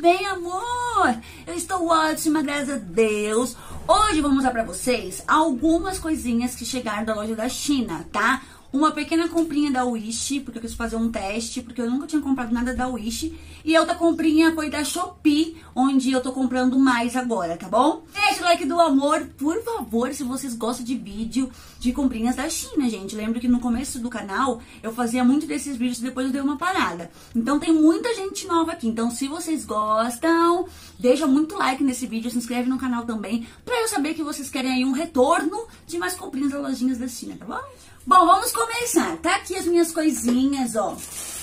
bem, amor? Eu estou ótima, graças a Deus. Hoje vou mostrar pra vocês algumas coisinhas que chegaram da loja da China, tá? Uma pequena comprinha da Wish, porque eu quis fazer um teste, porque eu nunca tinha comprado nada da Wish. E a outra comprinha foi da Shopee, onde eu tô comprando mais agora, tá bom? Deixa o like do amor, por favor, se vocês gostam de vídeo de comprinhas da China, gente. Lembro que no começo do canal eu fazia muito desses vídeos e depois eu dei uma parada. Então tem muita gente nova aqui. Então se vocês gostam, deixa muito like nesse vídeo, se inscreve no canal também, pra eu saber que vocês querem aí um retorno de mais comprinhas das lojinhas da China, tá bom? Bom, vamos começar. Tá aqui as minhas coisinhas, ó.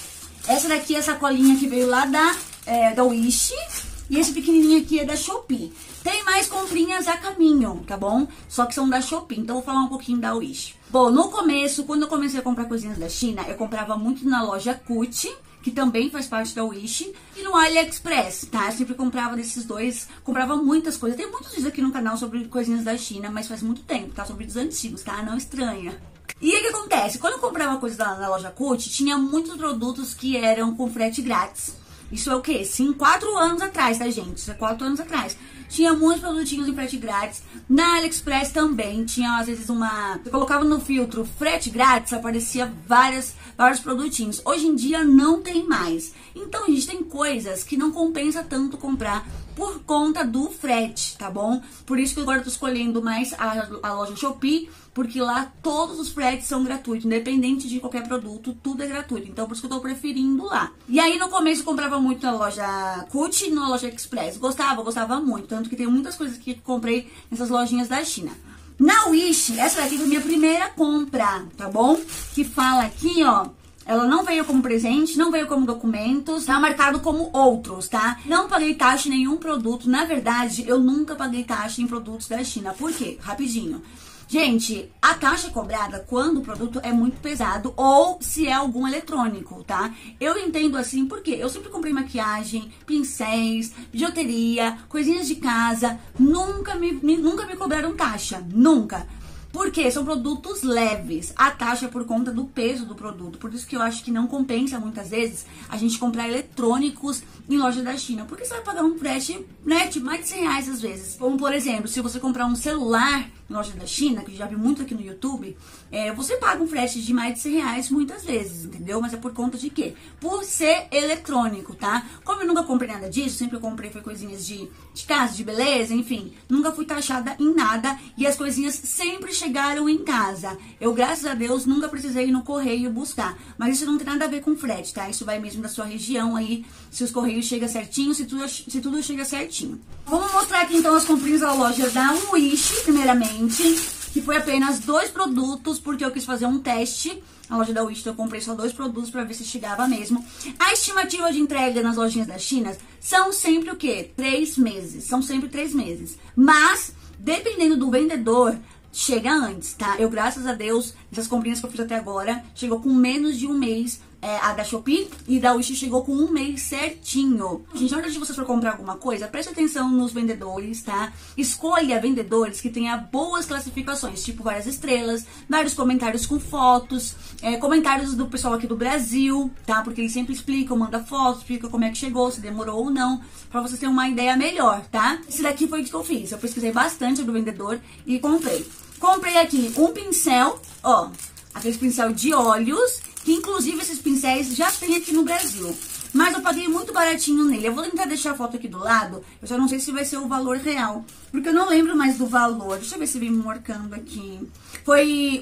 Essa daqui é a sacolinha que veio lá da Wish. E esse pequenininho aqui é da Shopee. Tem mais comprinhas a caminho, tá bom? Só que são da Shopee, então eu vou falar um pouquinho da Wish. Bom, no começo, quando eu comecei a comprar coisinhas da China, eu comprava muito na loja Kuti, que também faz parte da Wish, e no AliExpress, tá? Eu sempre comprava desses dois, comprava muitas coisas. Tem muitos vídeos aqui no canal sobre coisinhas da China, mas faz muito tempo, tá? Sobre vídeos antigos, tá? Não estranha. E o que acontece? Quando eu comprava coisa na loja Kuti, tinha muitos produtos que eram com frete grátis. Isso é o quê? 4 anos atrás, tá, gente? Isso é 4 anos atrás. Tinha muitos produtinhos em frete grátis. Na AliExpress também tinha, às vezes, eu colocava no filtro frete grátis, aparecia vários produtinhos. Hoje em dia não tem mais. Então, a gente tem coisas que não compensa tanto comprar por conta do frete, tá bom? Por isso que agora eu tô escolhendo mais a loja Shopee, porque lá todos os fretes são gratuitos, independente de qualquer produto, tudo é gratuito. Então, por isso que eu tô preferindo lá. E aí, no começo, eu comprava muito na loja Kuti e na loja Express. Gostava muito, tanto que tem muitas coisas que comprei nessas lojinhas da China. Na Wish, essa daqui foi minha primeira compra, tá bom? Que fala aqui, ó. Ela não veio como presente, não veio como documentos, tá marcado como outros, tá? Não paguei taxa em nenhum produto. Na verdade, eu nunca paguei taxa em produtos da China. Por quê? Rapidinho. Gente, a taxa é cobrada quando o produto é muito pesado ou se é algum eletrônico, tá? Eu entendo assim porque eu sempre comprei maquiagem, pincéis, bijuteria, coisinhas de casa. Nunca me cobraram taxa, nunca. Porque são produtos leves. A taxa é por conta do peso do produto. Por isso que eu acho que não compensa muitas vezes a gente comprar eletrônicos em loja da China. Porque você vai pagar um frete, né, de mais de 100 reais às vezes. Como, por exemplo, se você comprar um celular em loja da China, que eu já vi muito aqui no YouTube, você paga um frete de mais de 100 reais muitas vezes, entendeu? Mas é por conta de quê? Por ser eletrônico, tá? Como eu nunca comprei nada disso, sempre eu comprei foi coisinhas de casa, de beleza, enfim. Nunca fui taxada em nada e as coisinhas sempre chegaram em casa. Eu, graças a Deus, nunca precisei ir no correio buscar. Mas isso não tem nada a ver com frete, tá? Isso vai mesmo da sua região aí, se os correios chegam certinho, se tudo chega certinho. Vamos mostrar aqui então as comprinhas da loja da Wish, primeiramente, que foi apenas 2 produtos, porque eu quis fazer um teste. A loja da Wish, eu comprei só 2 produtos pra ver se chegava mesmo. A estimativa de entrega nas lojinhas da China são sempre o quê? 3 meses. São sempre 3 meses. Mas, dependendo do vendedor, chega antes, tá? Eu, graças a Deus, essas comprinhas que eu fiz até agora, chegou com menos de um mês. A da Shopee e da Wish chegou com 1 mês certinho. Gente, na hora de você for comprar alguma coisa, preste atenção nos vendedores, tá? Escolha vendedores que tenham boas classificações, tipo várias estrelas, vários comentários com fotos, comentários do pessoal aqui do Brasil, tá? Porque eles sempre explicam, manda fotos, explica como é que chegou, se demorou ou não, pra vocês terem uma ideia melhor, tá? Esse daqui foi o que eu fiz. Eu pesquisei bastante do vendedor e comprei. Comprei aqui um pincel, ó, aquele pincel de olhos, que inclusive esses pincéis já tem aqui no Brasil. Mas eu paguei muito baratinho nele. Eu vou tentar deixar a foto aqui do lado. Eu só não sei se vai ser o valor real, porque eu não lembro mais do valor. Deixa eu ver se vem marcando aqui. Foi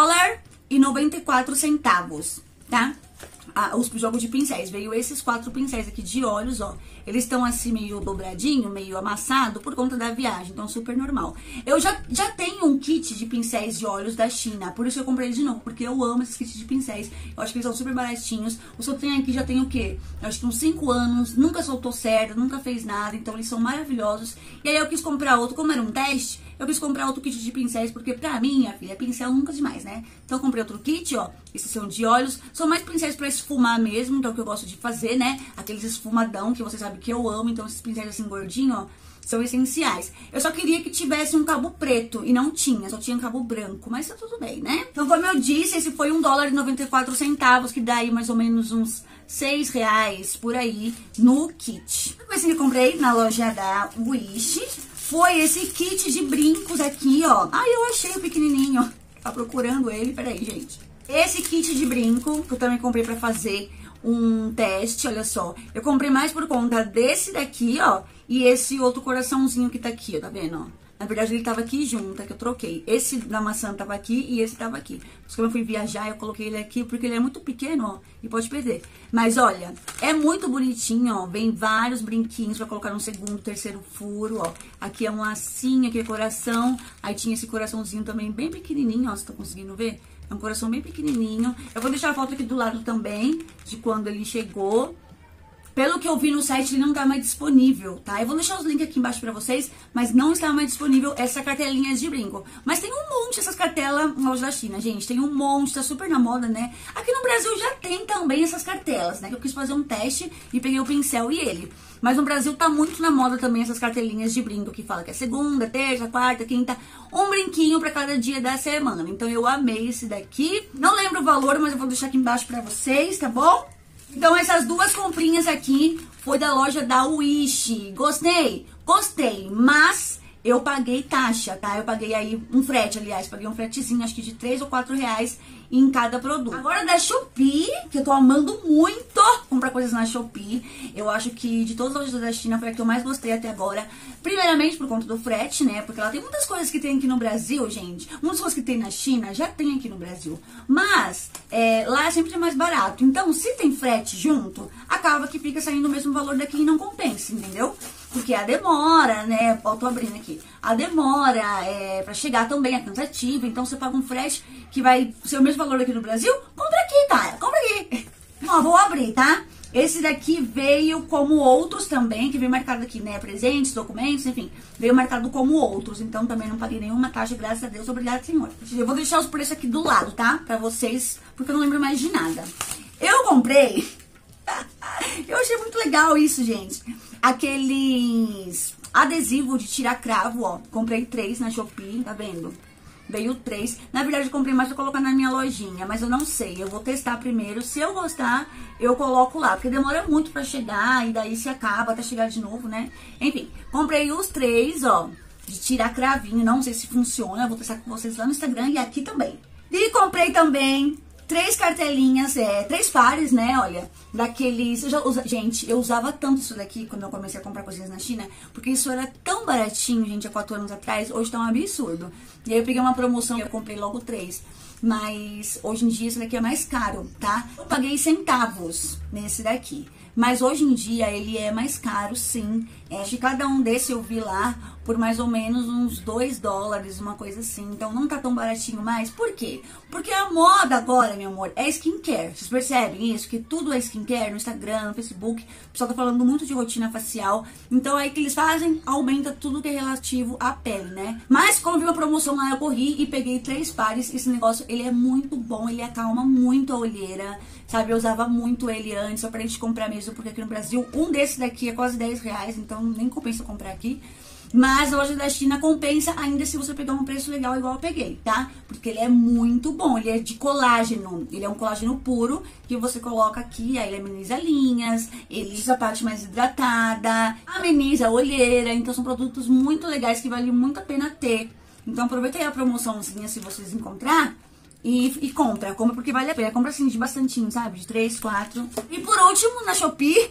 $1,94, tá? Os jogos de pincéis. Veio esses 4 pincéis aqui de olhos, ó. Eles estão assim meio dobradinho, meio amassado por conta da viagem, então super normal. Eu já tenho um kit de pincéis de olhos da China, por isso eu comprei de novo, porque eu amo esses kits de pincéis. Eu acho que eles são super baratinhos. O que eu tenho aqui já tem o quê? Eu acho que uns 5 anos, nunca soltou certo, nunca fez nada, então eles são maravilhosos. E aí eu quis comprar outro, como era um teste, eu quis comprar outro kit de pincéis, porque pra mim, minha filha, pincel nunca demais, né? Então eu comprei outro kit, ó, esses são de olhos, são mais pincéis pra esfumar mesmo, então é o que eu gosto de fazer, né? Aqueles esfumadão, que vocês sabem que eu amo, então esses pincéis assim gordinhos, ó, são essenciais. Eu só queria que tivesse um cabo preto, e não tinha, só tinha cabo branco, mas tá tudo bem, né? Então, como eu disse, esse foi $1,94, que dá aí mais ou menos uns R$6 por aí no kit. A coisa que eu comprei na loja da Wish foi esse kit de brincos aqui, ó. Ah, eu achei o pequenininho, ó. Tá procurando ele, peraí, gente. Esse kit de brinco, que eu também comprei pra fazer um teste, olha só. Eu comprei mais por conta desse daqui, ó, e esse outro coraçãozinho que tá aqui, ó, tá vendo, ó? Na verdade, ele tava aqui junto, é que eu troquei. Esse da maçã tava aqui e esse tava aqui. Mas como eu fui viajar, eu coloquei ele aqui porque ele é muito pequeno, ó, e pode perder. Mas olha, é muito bonitinho, ó. Vem vários brinquinhos pra colocar no segundo, terceiro furo, ó. Aqui é um lacinho, aqui é coração. Aí tinha esse coraçãozinho também bem pequenininho, ó, você tá conseguindo ver? É um coração bem pequenininho. Eu vou deixar a foto aqui do lado também, de quando ele chegou. Pelo que eu vi no site, ele não tá mais disponível, tá? Eu vou deixar os links aqui embaixo pra vocês, mas não está mais disponível essa cartelinha de brinco. Mas tem um monte dessas cartelas na loja da China, gente. Tem um monte, tá super na moda, né? Aqui no Brasil já tem também essas cartelas, né? Que eu quis fazer um teste e peguei o pincel e ele. Mas no Brasil tá muito na moda também essas cartelinhas de brinco, que fala que é segunda, terça, quarta, quinta, um brinquinho pra cada dia da semana. Então eu amei esse daqui. Não lembro o valor, mas eu vou deixar aqui embaixo pra vocês, tá bom? Então, essas duas comprinhas aqui foi da loja da Wish. Gostei? Gostei, mas eu paguei taxa, tá? Eu paguei aí um frete, aliás, paguei um fretezinho, acho que de R$3 ou R$4 em cada produto. Agora da Shopee, que eu tô amando muito comprar coisas na Shopee. Eu acho que de todas as lojas da China foi a que eu mais gostei até agora. Primeiramente por conta do frete, né? Porque ela tem muitas coisas que tem aqui no Brasil, gente. Muitas coisas que tem na China já tem aqui no Brasil. Mas lá é sempre mais barato. Então, se tem frete junto, acaba que fica saindo o mesmo valor daqui e não compensa, entendeu? Porque a demora, né? Eu tô abrindo aqui. A demora pra chegar também é cansativa. Então, você paga um frete que vai ser o mesmo valor aqui no Brasil. Compra aqui, cara. Compra aqui. Ó, vou abrir, tá? Esse daqui veio como outros também, que veio marcado aqui, né? Presentes, documentos, enfim. Veio marcado como outros. Então, também não paguei nenhuma taxa, graças a Deus. Obrigada, Senhor. Eu vou deixar os preços aqui do lado, tá? Pra vocês, porque eu não lembro mais de nada. Eu comprei... Eu achei muito legal isso, gente. Aqueles adesivos de tirar cravo, ó. Comprei 3 na Shopee, tá vendo? Veio 3. Na verdade, eu comprei mais pra colocar na minha lojinha, mas eu não sei. Eu vou testar primeiro. Se eu gostar, eu coloco lá. Porque demora muito pra chegar e daí se acaba até chegar de novo, né? Enfim, comprei os 3, ó, de tirar cravinho. Não sei se funciona. Eu vou testar com vocês lá no Instagram e aqui também. E comprei também 3 cartelinhas, 3 pares, né, olha, daqueles... Gente, eu usava tanto isso daqui quando eu comecei a comprar coisinhas na China, porque isso era tão baratinho, gente, há 4 anos atrás, hoje tá um absurdo. E aí eu peguei uma promoção e eu comprei logo 3, mas hoje em dia esse daqui é mais caro, tá? Eu paguei centavos nesse daqui, mas hoje em dia ele é mais caro, sim. De cada um desse eu vi lá por mais ou menos uns $2, uma coisa assim. Então não tá tão baratinho mais. Por quê? Porque a moda agora, meu amor, é skincare. Vocês percebem isso? Que tudo é skincare no Instagram, no Facebook. O pessoal tá falando muito de rotina facial. Então aí que eles fazem, aumenta tudo que é relativo à pele, né? Mas como vi uma promoção lá, eu corri e peguei 3 pares. Esse negócio, ele é muito bom, ele acalma muito a olheira. Sabe, eu usava muito ele antes, só pra gente comprar mesmo, porque aqui no Brasil, um desse daqui é quase R$10, então nem compensa comprar aqui. Mas a loja da China compensa ainda se você pegar um preço legal igual eu peguei, tá? Porque ele é muito bom, ele é de colágeno, ele é um colágeno puro que você coloca aqui, aí ele ameniza linhas, ele deixa a parte mais hidratada, ameniza a olheira, então são produtos muito legais que vale muito a pena ter. Então aproveita aí a promoçãozinha se vocês encontrar. E compra porque vale a pena. Compra assim de bastantinho, sabe? De 3, 4. E por último, na Shopee,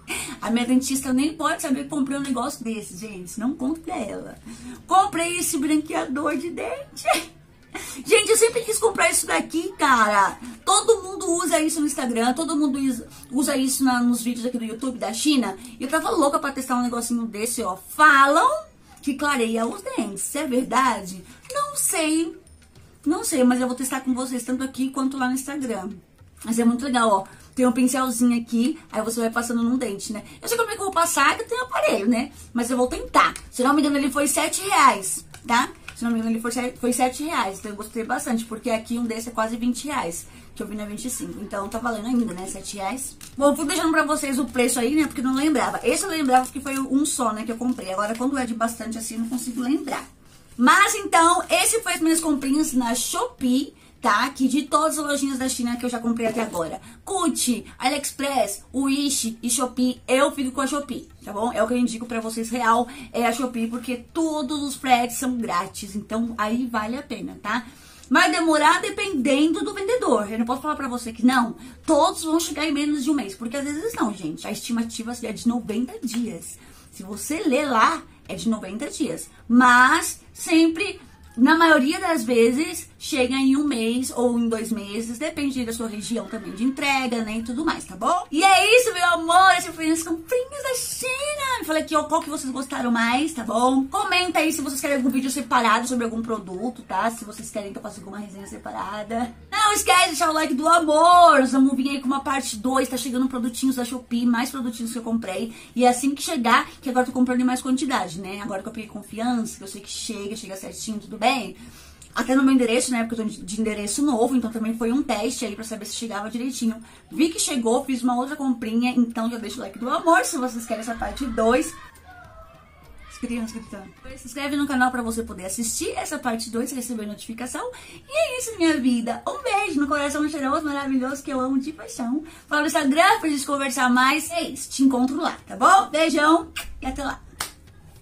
a minha dentista nem pode saber que comprei um negócio desse, gente. Não conto pra ela. Comprei esse branqueador de dente. Gente, eu sempre quis comprar isso daqui, cara. Todo mundo usa isso no Instagram, todo mundo usa isso nos vídeos aqui do YouTube da China. E eu tava louca pra testar um negocinho desse, ó. Falam que clareia os dentes. Se é verdade? Não sei. Não sei, mas eu vou testar com vocês tanto aqui quanto lá no Instagram. Mas é muito legal, ó. Tem um pincelzinho aqui, aí você vai passando num dente, né? Eu sei como é que eu vou passar, que eu tenho aparelho, né? Mas eu vou tentar. Se não me engano, ele foi R$7, tá? Se não me engano, ele foi R$7. Então eu gostei bastante, porque aqui um desse é quase R$20, que eu vi na 25. Então tá valendo ainda, né? R$7. Bom, fui deixando pra vocês o preço aí, né? Porque eu não lembrava. Esse eu lembrava que foi um só, né? Que eu comprei. Agora, quando é de bastante assim, eu não consigo lembrar. Mas então, esse foi as minhas comprinhas na Shopee, tá? Que de todas as lojinhas da China que eu já comprei até agora, Gucci, AliExpress, Wish e Shopee, eu fico com a Shopee, tá bom? É o que eu indico pra vocês real, é a Shopee, porque todos os fretes são grátis, então aí vale a pena, tá? Vai demorar dependendo do vendedor. Eu não posso falar pra você que não, todos vão chegar em menos de um mês, porque às vezes não, gente. A estimativa é de 90 dias. Se você ler lá, é de 90 dias. Mas sempre, na maioria das vezes, chega em um mês ou em 2 meses, depende da sua região também de entrega, né, e tudo mais, tá bom? E é isso, meu amor, essas foram as comprinhas da China. Eu falei aqui, ó, qual que vocês gostaram mais, tá bom? Comenta aí se vocês querem algum vídeo separado sobre algum produto, tá? Se vocês querem que eu faça alguma resenha separada. Não esquece de deixar o like do amor. Nós vamos vir aí com uma parte 2, tá chegando produtinhos da Shopee, mais produtinhos que eu comprei. E assim que chegar, que agora eu tô comprando em mais quantidade, né? Agora que eu peguei confiança, que eu sei que chega certinho, tudo bem? Até no meu endereço, né, porque eu tô de endereço novo, então também foi um teste aí pra saber se chegava direitinho. Vi que chegou, fiz uma outra comprinha, então já deixa o like do amor se vocês querem essa parte 2. As crianças gritando. Se inscreve no canal pra você poder assistir essa parte 2 e receber notificação. E é isso, minha vida. Um beijo no coração cheiroso, maravilhoso, que eu amo de paixão. Fala no Instagram pra gente conversar mais. É isso, te encontro lá, tá bom? Beijão e até lá.